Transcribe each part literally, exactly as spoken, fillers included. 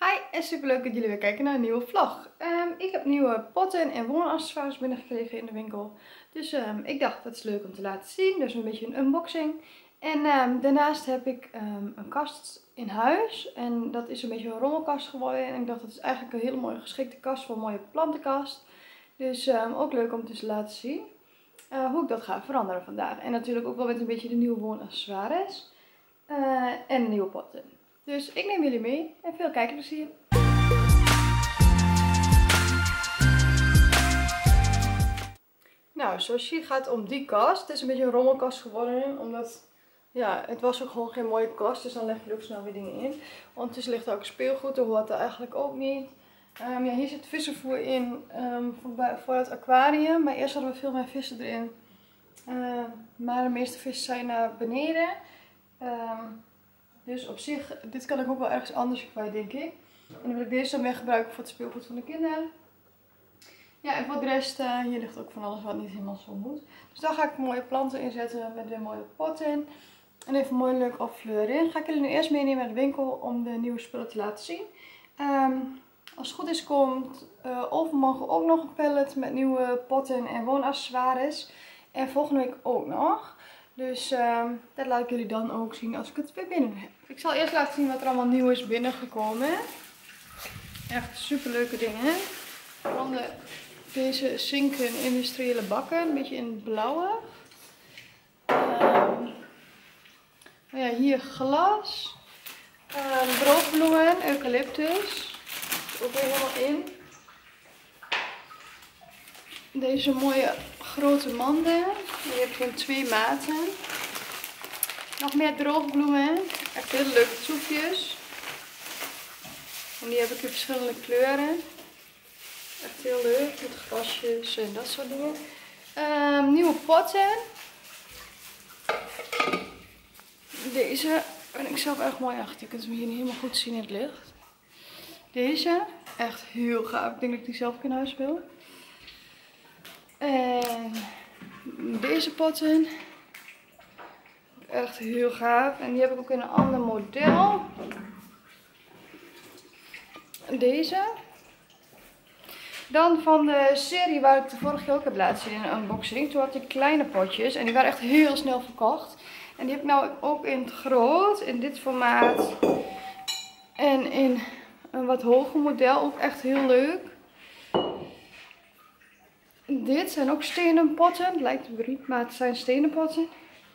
Hi en superleuk dat jullie weer kijken naar een nieuwe vlog. Um, ik heb nieuwe potten en woonaccessoires binnengekregen in de winkel. Dus um, ik dacht dat is leuk om te laten zien. Dus een beetje een unboxing. En um, daarnaast heb ik um, een kast in huis. En dat is een beetje een rommelkast geworden. En ik dacht dat is eigenlijk een hele mooie geschikte kast voor een mooie plantenkast. Dus um, ook leuk om te laten zien uh, hoe ik dat ga veranderen vandaag. En natuurlijk ook wel met een beetje de nieuwe woonaccessoires. Uh, en de nieuwe potten. Dus ik neem jullie mee en veel kijkplezier. Nou, zoals je ziet gaat het om die kast. Het is een beetje een rommelkast geworden, omdat ja, het was ook gewoon geen mooie kast. Dus dan leg je er ook snel weer dingen in. Ondertussen ligt er ook speelgoed, dat hoort er eigenlijk ook niet. Um, ja, hier zit vissenvoer in um, voor, voor het aquarium. Maar eerst hadden we veel meer vissen erin. Uh, maar de meeste vissen zijn naar beneden. Um, Dus op zich, dit kan ik ook wel ergens anders kwijt, denk ik. En dan wil ik deze dan weer gebruiken voor het speelgoed van de kinderen. Ja, en voor de rest, uh, hier ligt ook van alles wat niet helemaal zo moet. Dus dan ga ik mooie planten inzetten met weer mooie potten. En even mooi leuk opfleuren in. Ga ik jullie nu eerst meenemen naar de winkel om de nieuwe spullen te laten zien. Um, als het goed is komt uh, overmorgen ook nog een pallet met nieuwe potten en woonaccessoires. En volgende week ook nog. Dus um, dat laat ik jullie dan ook zien als ik het weer binnen heb. Ik zal eerst laten zien wat er allemaal nieuw is binnengekomen. Echt super leuke dingen. Van de, deze zinken industriële bakken. Een beetje in het blauwe. Um, ja, hier glas. Um, droogbloemen, eucalyptus. Ook weer helemaal in. Deze mooie grote manden. Die heb ik in twee maten. Nog meer droogbloemen. Echt hele leuke troepjes. En die heb ik in verschillende kleuren. Echt heel leuk. Met grasjes en dat soort dingen. Um, nieuwe potten. Deze ben ik zelf erg mooi achter. Je kunt hem hier niet helemaal goed zien in het licht. Deze. Echt heel gaaf. Ik denk dat ik die zelf ook in huis wil. En deze potten. Echt heel gaaf. En die heb ik ook in een ander model. Deze. Dan van de serie waar ik de vorige keer ook heb laten zien in een unboxing. Toen had ik kleine potjes. En die waren echt heel snel verkocht. En die heb ik nou ook in het groot. In dit formaat. En in een wat hoger model. Ook echt heel leuk. Dit zijn ook stenen potten. Het lijkt op riet, maar het zijn stenen potten.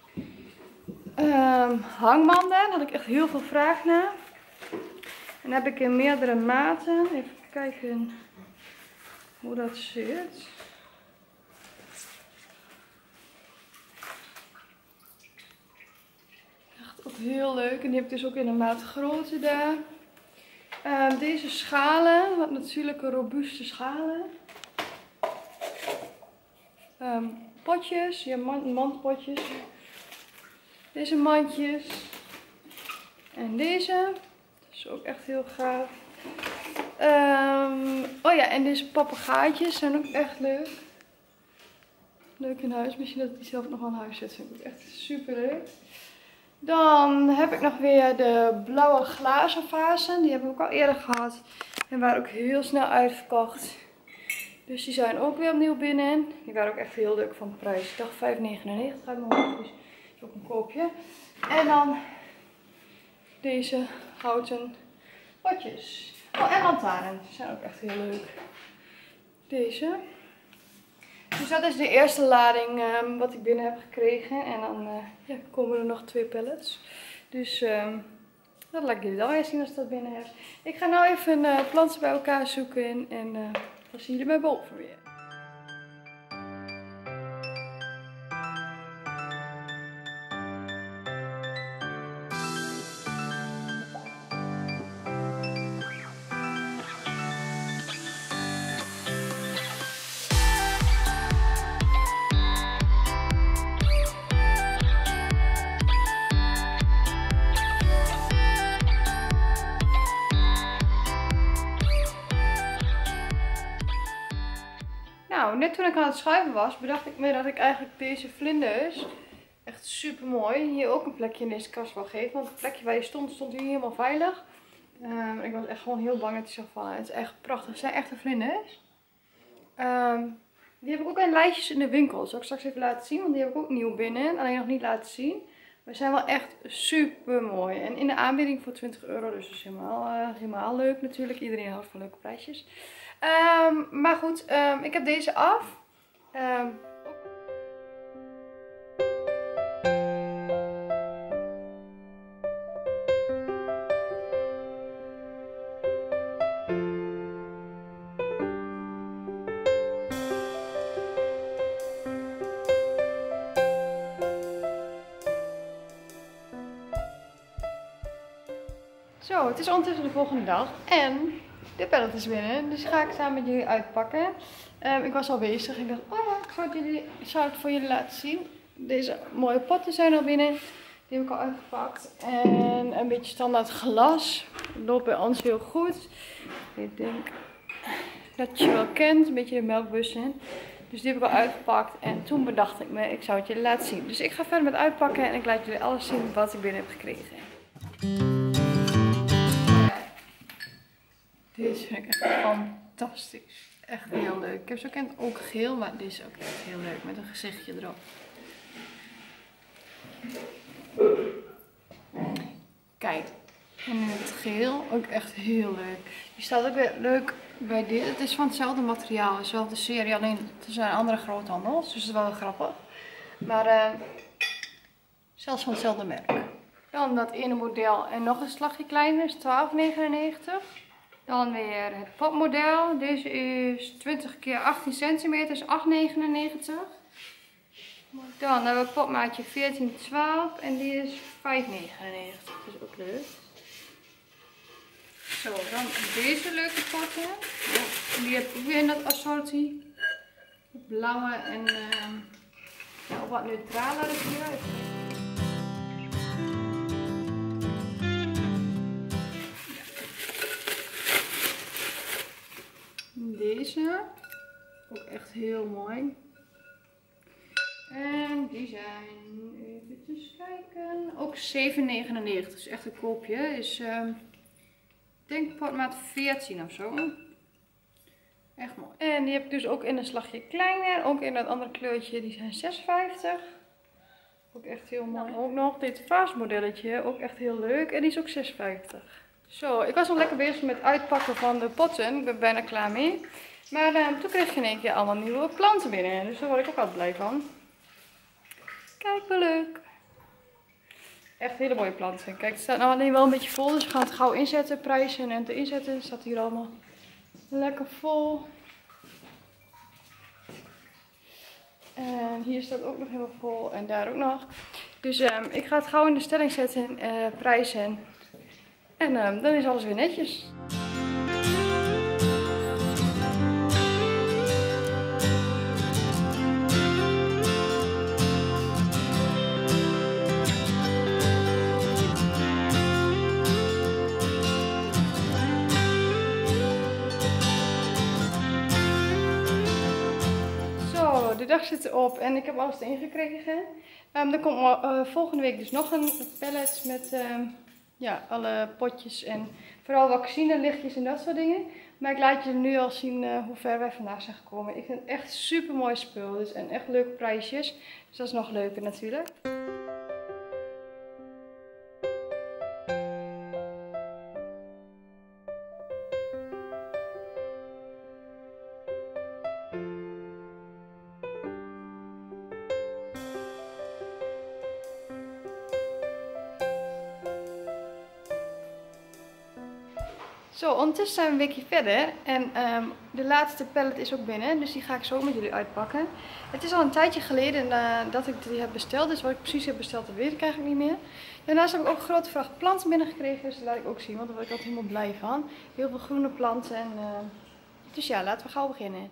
Um, hangmanden. Daar had ik echt heel veel vraag naar. En heb ik in meerdere maten. Even kijken hoe dat zit. Echt ook heel leuk. En die heb ik dus ook in een maat grootte daar. Um, deze schalen. Wat natuurlijke robuuste schalen. Um, potjes, ja, mand, mandpotjes. Deze mandjes. En deze. Dat is ook echt heel gaaf. Um, oh ja, en deze papegaaitjes zijn ook echt leuk. Leuk in huis. Misschien dat ik die zelf nog aan huis zet. Vind ik echt super leuk. Dan heb ik nog weer de blauwe glazen vazen. Die heb ik ook al eerder gehad. En waren ook heel snel uitverkocht. Dus die zijn ook weer opnieuw binnen. Die waren ook echt heel leuk van de prijs. Ik dacht vijf negenennegentig uit mijn hoofd. Dus dat is ook een koopje. En dan deze houten potjes. Oh, en lantaarnen. Die zijn ook echt heel leuk. Deze. Dus dat is de eerste lading um, wat ik binnen heb gekregen. En dan uh, ja, komen er nog twee pallets. Dus um, dat laat ik jullie dan weer zien als ik dat binnen heb. Ik ga nou even uh, planten bij elkaar zoeken. En uh, dan zien jullie mij boven weer. Nou, net toen ik aan het schuiven was, bedacht ik me dat ik eigenlijk deze vlinders, echt super mooi, hier ook een plekje in deze kast wil geven. Want het plekje waar je stond, stond hier helemaal veilig. Um, ik was echt gewoon heel bang dat hij zou vallen. Het is echt prachtig. Het zijn echte vlinders. Um, die heb ik ook in lijstjes in de winkel. Dat zal ik straks even laten zien. Want die heb ik ook nieuw binnen. Alleen nog niet laten zien. Maar ze zijn wel echt super mooi. En in de aanbieding voor twintig euro. Dus dat is helemaal, uh, helemaal leuk natuurlijk. Iedereen houdt van leuke prijsjes. Um, maar goed, um, ik heb deze af. Um, Zo, het is ondertussen de volgende dag en de pallet is binnen, dus ga ik samen met jullie uitpakken. Um, ik was al bezig, ik dacht, oh ja, ik zou het, jullie, ik zou het voor jullie laten zien. Deze mooie potten zijn al binnen, die heb ik al uitgepakt. En een beetje standaard glas, dat loopt bij ons heel goed. Ik denk dat je wel kent, een beetje de melkbussen. Dus die heb ik al uitgepakt en toen bedacht ik me, ik zou het jullie laten zien. Dus ik ga verder met uitpakken en ik laat jullie alles zien wat ik binnen heb gekregen. Deze vind ik echt fantastisch. Echt heel leuk. Ik heb ze ook, ook geel, maar deze is ook echt heel leuk. Met een gezichtje erop. Kijk. En in het geel ook echt heel leuk. Die staat ook weer leuk bij dit. Het is van hetzelfde materiaal. Dezelfde serie. Alleen het zijn andere groothandels. Dus dat is wel grappig. Maar uh, zelfs van hetzelfde merk. Dan dat ene model. En nog een slagje kleiner. Is twaalf negenennegentig. Dan weer het popmodel. Deze is twintig keer achttien centimeter, is acht negenennegentig. Dan hebben we popmaatje veertien twaalf en die is vijf negenennegentig. Dat is ook leuk. Zo, dan deze leuke potten. Ja, die heb ik ook weer in dat assortie. Het blauwe en uh, ja, wat neutraler hier. Deze, ook echt heel mooi. En die zijn, even kijken, ook zeven negenennegentig. Dus echt een koopje. Is, uh, ik denk potmaat veertien of zo. Echt mooi. En die heb ik dus ook in een slagje kleiner. Ook in dat andere kleurtje, die zijn zes vijftig. Ook echt heel mooi. Ook nog dit Fast modelletje, ook echt heel leuk. En die is ook zes vijftig. Zo, ik was al lekker bezig met uitpakken van de potten. Ik ben bijna klaar mee. Maar uh, toen kreeg ik in één keer allemaal nieuwe planten binnen. Dus daar word ik ook altijd blij van. Kijk, wel leuk. Echt hele mooie planten. Kijk, het staat nou alleen wel een beetje vol. Dus we gaan het gauw inzetten. Prijzen en te inzetten. Het staat hier allemaal lekker vol. En hier staat ook nog helemaal vol. En daar ook nog. Dus uh, ik ga het gauw in de stelling zetten. Uh, prijzen. En uh, dan is alles weer netjes. Zo, de dag zit erop en ik heb alles erin gekregen. Um, er komt uh, volgende week dus nog een pallet met... Uh, Ja, alle potjes en vooral vaccinelichtjes en dat soort dingen. Maar ik laat je nu al zien uh, hoe ver wij vandaag zijn gekomen. Ik vind het echt super mooi spul. Dus, en echt leuke prijsjes. Dus dat is nog leuker natuurlijk. Zo, ondertussen zijn we een weekje verder en um, de laatste pallet is ook binnen, dus die ga ik zo met jullie uitpakken. Het is al een tijdje geleden uh, dat ik die heb besteld, dus wat ik precies heb besteld, dat weet ik eigenlijk niet meer. Daarnaast heb ik ook een grote vracht planten binnengekregen, dus dat laat ik ook zien, want daar word ik altijd helemaal blij van. Heel veel groene planten en uh, dus ja, laten we gauw beginnen.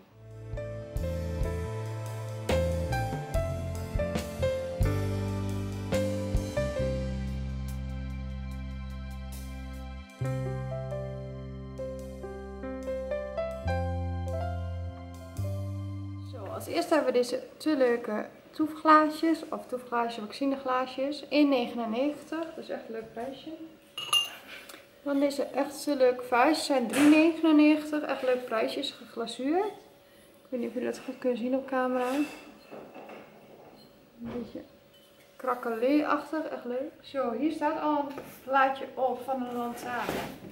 Als eerste hebben we deze twee leuke toefglaasjes, of toefglaasjes, vaccineglaasjes, één negenennegentig, dat is echt een leuk prijsje. Dan deze echt zo leuke vaasjes zijn drie negenennegentig. Echt leuk prijsje, is geglazuurd. Ik weet niet of jullie dat goed kunnen zien op camera. Een beetje krakelee-achtig, echt leuk. Zo, hier staat al een plaatje op van een lantaarn.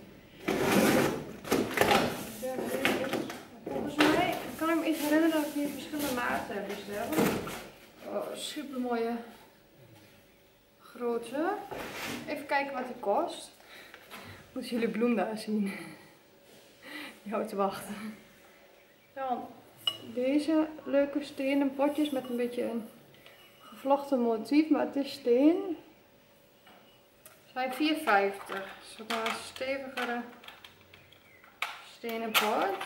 Volgens mij kan ik me iets herinneren dat ik hier verschillende maten heb besteld. Oh, super mooie grote. Even kijken wat die kost. Moeten jullie bloem daar zien. Je houdt te wachten. Dan deze leuke stenen potjes met een beetje een gevlochten motief, maar het is steen. Zijn vier vijftig. Dat is ook wel een stevigere stenen pot.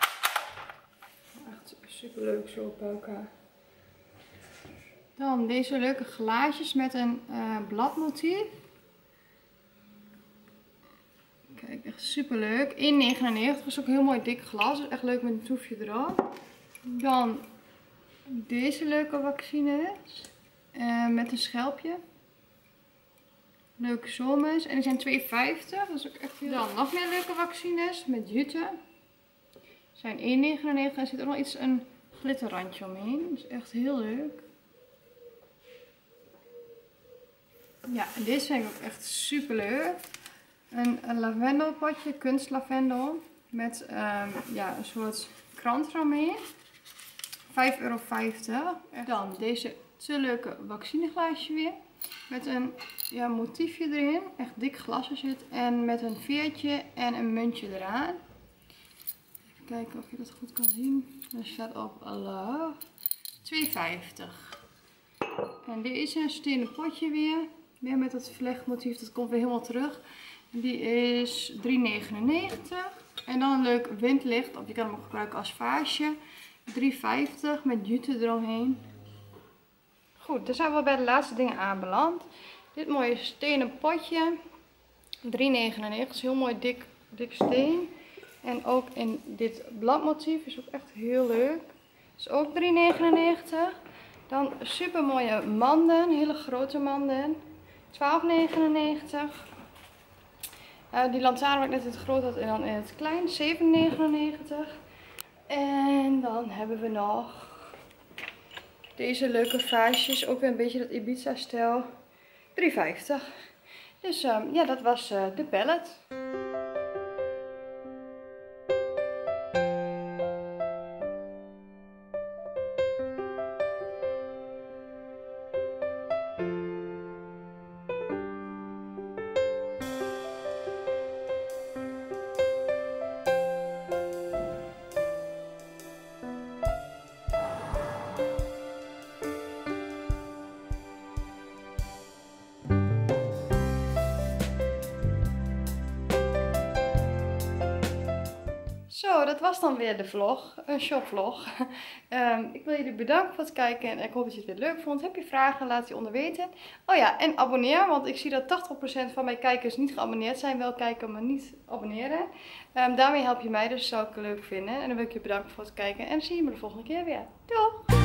Echt super leuk zo op elkaar. Dan deze leuke glaasjes met een uh, bladmotief. Kijk, echt super leuk. één negenennegentig is ook heel mooi dik glas. Is echt leuk met een toefje erop. Dan deze leuke vaccines. Uh, met een schelpje. Leuke zomers. En die zijn twee vijftig. Dat is ook echt heel... Dan nog meer leuke vaccines met jute. Zijn één negenennegentig. En er zit ook nog iets een glitterrandje omheen. Dat is echt heel leuk. Ja, en deze vind ik ook echt super leuk. Een, een lavendelpotje, kunstlavendel. Met um, ja, een soort krant eromheen. vijf euro vijftig. Dan deze te leuke vaccineglaasje weer. Met een ja, motiefje erin. Echt dik glas er zit. En met een veertje en een muntje eraan. Even kijken of je dat goed kan zien. Er staat op Allah. twee vijftig. En dit is een stenen potje weer. Weer met het vlechtmotief. Dat komt weer helemaal terug. Die is drie negenennegentig. En dan een leuk windlicht. Of je kan hem ook gebruiken als vaasje. drie vijftig met jute eromheen. Goed, dan zijn we bij de laatste dingen aanbeland. Dit mooie stenen potje. drie negenennegentig. Is heel mooi dik, dik steen. En ook in dit bladmotief. Is ook echt heel leuk. Is ook drie negenennegentig. Dan super mooie manden. Hele grote manden. twaalf negenennegentig. Uh, die lantaarn waar ik net in het groot had en dan in het klein. zeven negenennegentig. En dan hebben we nog deze leuke vaasjes. Ook weer een beetje dat Ibiza stijl. drie vijftig. Dus um, ja, dat was uh, de pallet. Zo, dat was dan weer de vlog, een shopvlog. um, ik wil jullie bedanken voor het kijken en ik hoop dat je het weer leuk vond. Heb je vragen, laat die onder weten. Oh ja, en abonneer, want ik zie dat tachtig procent van mijn kijkers niet geabonneerd zijn. Wel kijken, maar niet abonneren. Um, daarmee help je mij, dus zou ik het leuk vinden. En dan wil ik je bedanken voor het kijken en dan zie je me de volgende keer weer. Doei!